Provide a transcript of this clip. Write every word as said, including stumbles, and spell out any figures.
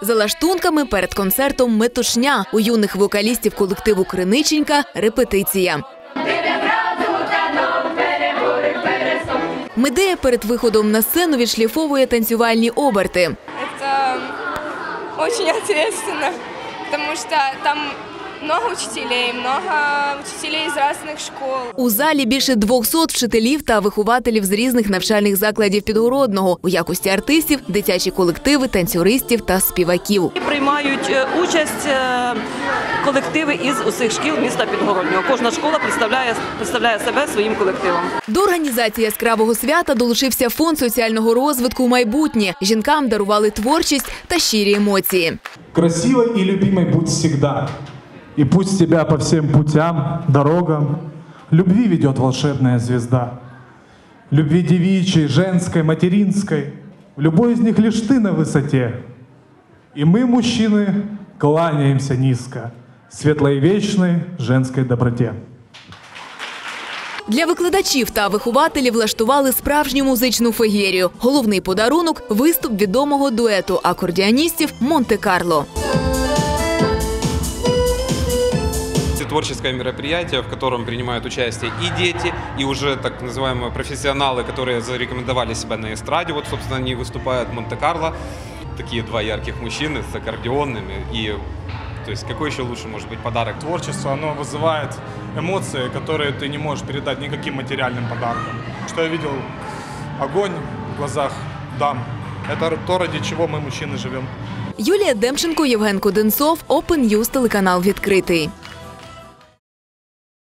За лаштунками перед концертом метушня. У юних вокалістів колективу «Криниченька» репетиція. Медея перед виходом на сцену відшліфовує танцювальні оберти. Це дуже відповідально, тому що там много учителей, много учителей з різних школ. У залі більше двохсот вчителів та вихователів з різних навчальних закладів Підгородного. У якості артистів – дитячі колективи, танцюристів та співаків. Приймають участь колективи із усіх шкіл міста Підгородного. Кожна школа представляє, представляє себе своїм колективом. До організації яскравого свята долучився Фонд соціального розвитку «Майбутнє». Жінкам дарували творчість та щирі емоції. Красивой и любимой будь всегда. И пусть тебя по всем путям, дорогам любви ведет волшебная звезда. Любви девичьей, женской, материнской, в любой из них лишь ты на высоте. И мы, мужчины, кланяемся низко светлой и вечной женской доброте. Для викладачів та вихователів влаштували справжню музичну феєрію. Головний подарунок – виступ відомого дуету акордеоністів «Монте-Карло». Творческое мероприятие, в котором принимают участие и дети, и уже так называемые профессионалы, которые зарекомендовали себя на эстраде. Вот, собственно, они выступают в Монте-Карло. Такие два ярких мужчины с аккордеонными. И, то есть, какой еще лучше может быть подарок? Творчество, оно вызывает эмоции, которые ты не можешь передать никаким материальным подарком. Что я видел огонь в глазах дам. Это то, ради чего мы, мужчины, живем. Юлія Демченко, Євген Коденцов, Open News, телеканал «Відкритий».